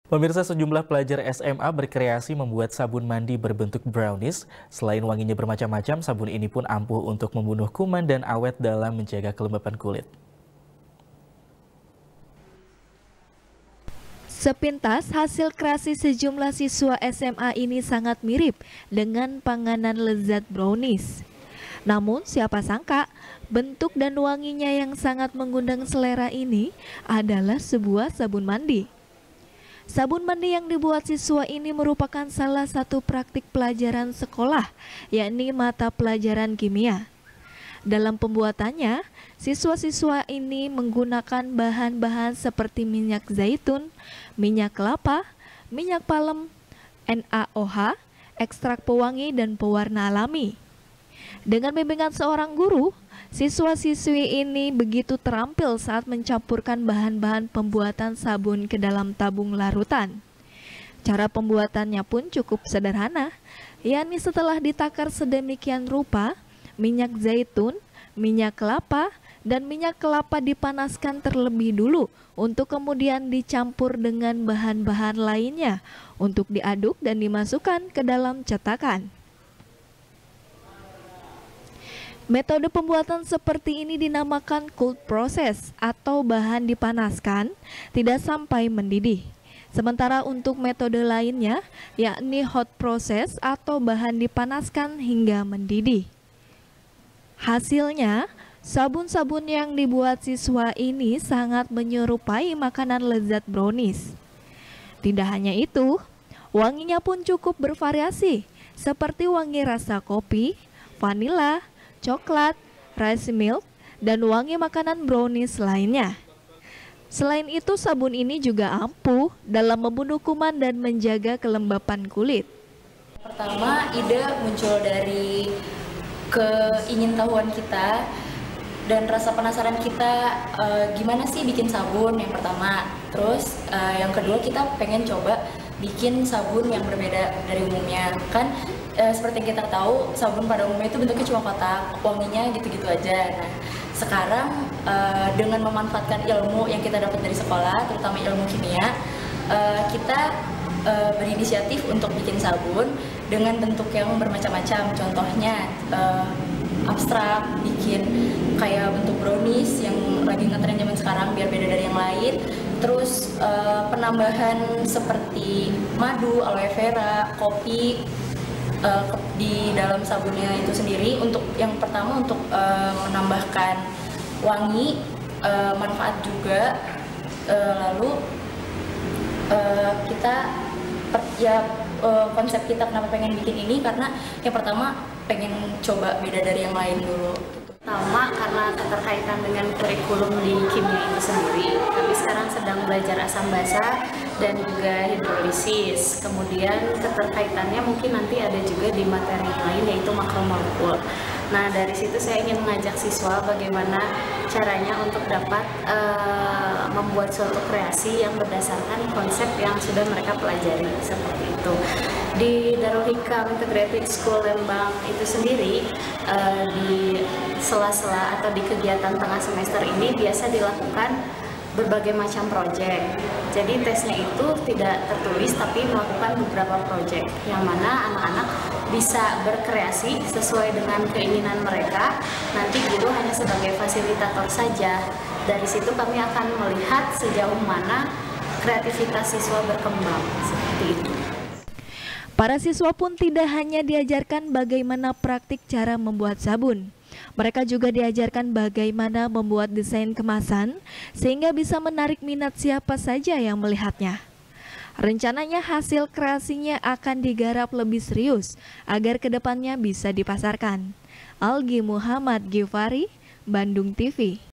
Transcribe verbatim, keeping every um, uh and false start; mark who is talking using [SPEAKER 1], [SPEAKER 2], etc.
[SPEAKER 1] Pemirsa, sejumlah pelajar S M A berkreasi membuat sabun mandi berbentuk brownies. Selain wanginya bermacam-macam, sabun ini pun ampuh untuk membunuh kuman dan awet dalam menjaga kelembapan kulit.
[SPEAKER 2] Sepintas, hasil kreasi sejumlah siswa S M A ini sangat mirip dengan panganan lezat brownies. Namun, siapa sangka bentuk dan wanginya yang sangat mengundang selera ini adalah sebuah sabun mandi. Sabun mandi yang dibuat siswa ini merupakan salah satu praktik pelajaran sekolah, yakni mata pelajaran kimia. Dalam pembuatannya, siswa-siswa ini menggunakan bahan-bahan seperti minyak zaitun, minyak kelapa, minyak palem, N A O H, ekstrak pewangi, dan pewarna alami. Dengan bimbingan seorang guru, siswa-siswi ini begitu terampil saat mencampurkan bahan-bahan pembuatan sabun ke dalam tabung larutan. Cara pembuatannya pun cukup sederhana, yakni setelah ditakar sedemikian rupa, minyak zaitun, minyak kelapa, dan minyak kelapa dipanaskan terlebih dulu untuk kemudian dicampur dengan bahan-bahan lainnya untuk diaduk dan dimasukkan ke dalam cetakan. Metode pembuatan seperti ini dinamakan cold process atau bahan dipanaskan tidak sampai mendidih. Sementara untuk metode lainnya yakni hot process atau bahan dipanaskan hingga mendidih. Hasilnya, sabun-sabun yang dibuat siswa ini sangat menyerupai makanan lezat brownies. Tidak hanya itu, wanginya pun cukup bervariasi seperti wangi rasa kopi, vanila, coklat, rice milk, dan wangi makanan brownies lainnya. Selain itu, sabun ini juga ampuh dalam membunuh kuman dan menjaga kelembapan kulit.
[SPEAKER 3] Pertama, ide muncul dari keingintahuan kita dan rasa penasaran kita, e, gimana sih bikin sabun yang pertama. Terus e, yang kedua, kita pengen coba bikin sabun yang berbeda dari umumnya. Kan e, seperti yang kita tahu, sabun pada umumnya itu bentuknya cuma kotak, wanginya gitu-gitu aja. Nah, sekarang e, dengan memanfaatkan ilmu yang kita dapat dari sekolah, terutama ilmu kimia, e, kita e, berinisiatif untuk bikin sabun dengan bentuk yang bermacam-macam. Contohnya e, abstrak, bikin kayak bentuk brownies yang lagi ngetren zaman sekarang biar beda dari yang lain. Terus uh, penambahan seperti madu, aloe vera, kopi uh, di dalam sabunnya itu sendiri. Untuk yang pertama untuk uh, menambahkan wangi, uh, manfaat juga. Uh, lalu uh, kita per, ya uh, konsep kita kenapa pengen bikin ini karena yang pertama pengen coba beda dari yang lain dulu.
[SPEAKER 4] Pertama, karena keterkaitan dengan kurikulum di kimia itu sendiri. Kami sekarang sedang belajar asam basa dan juga hidrolisis. Kemudian keterkaitannya mungkin nanti ada juga di materi lain, yaitu makromolekul. Nah, dari situ saya ingin mengajak siswa bagaimana caranya untuk dapat uh, membuat suatu kreasi yang berdasarkan konsep yang sudah mereka pelajari, seperti itu. Di Darul Hikam Integrated School Lembang itu sendiri, uh, di sela-sela atau di kegiatan tengah semester ini biasa dilakukan berbagai macam proyek. Jadi tesnya itu tidak tertulis tapi melakukan beberapa proyek yang mana anak-anak bisa berkreasi sesuai dengan keinginan mereka. Nanti guru hanya sebagai fasilitator saja. Dari situ kami akan melihat sejauh mana kreativitas siswa berkembang, seperti itu.
[SPEAKER 2] Para siswa pun tidak hanya diajarkan bagaimana praktik cara membuat sabun. Mereka juga diajarkan bagaimana membuat desain kemasan sehingga bisa menarik minat siapa saja yang melihatnya. Rencananya hasil kreasinya akan digarap lebih serius agar kedepannya bisa dipasarkan. Algi Muhammad Gifari, Bandung T V.